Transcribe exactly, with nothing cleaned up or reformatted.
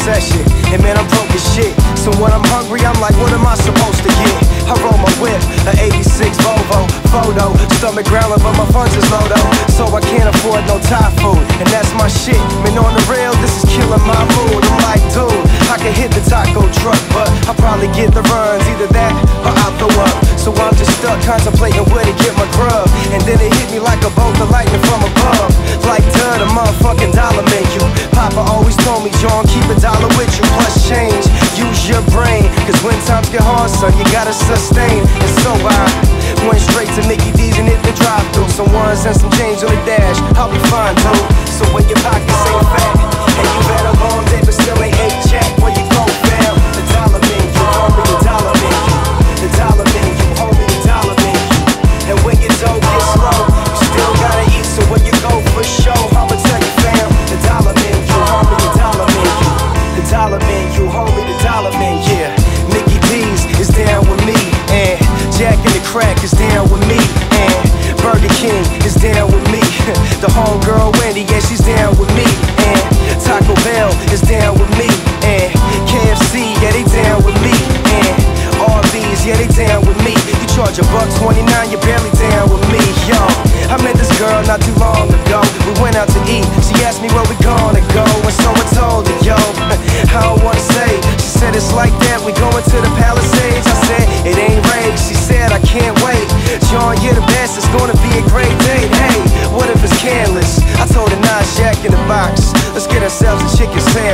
recession, and man, I'm broke as shit. So when I'm hungry, I'm like, what am I supposed to get? I roll my whip, an eighty-six Volvo, photo, stomach growling, but my funds is low though. So I can't afford no Thai food, and that's my shit. Man, on the real, this is killing my mood. I'm like, dude, I can hit the taco truck, but I'll probably get the runs, either that or I'll throw up. So I'm just stuck contemplating where to get my grub, and then it hit me like a bolt of lightning from above. Like duh, the motherfucking dollar menu. Papa always told me, John, keep a dollar with you, plus change. Use your brain, cause when times get hard, son, you gotta sustain. And so I went straight to Mickey D's and hit the drive-thru. Some ones and some change on the dash, I'll be fine, dude. So when your pockets ain't fat, and you had a long day but still ain't ate jack, where you go, fam? The dollar menu, homie, the dollar menu. The dollar menu, homie, the dollar menu. And when your dough gets low, you still gotta eat, so when you go for show, I'ma tell you, fam, the dollar menu, homie, the dollar menu. The dollar menu, homie, the dollar menu. Yeah, Mickey D's is down with me, and Jack and the Crack is down with me, and Burger King is down with me. The homegirl Wendy, yeah, she's down with me, and Taco Bell is down with me, and K F C, yeah, they down with me, and R V's, yeah, they down with me. You charge a buck twenty-nine, you're barely down with me, yo. I met this girl not too long ago. We went out to eat. She asked me where we gonna go, and so I told her, yo, I don't wanna say. She said it's like that, we going to the Palisades. I said it ain't raised. She said I can't wait. John, you're the best. It's gonna be a great date. Hey, what if it's canless? I told her nah, Jack in the box. Let's get ourselves a chicken sandwich.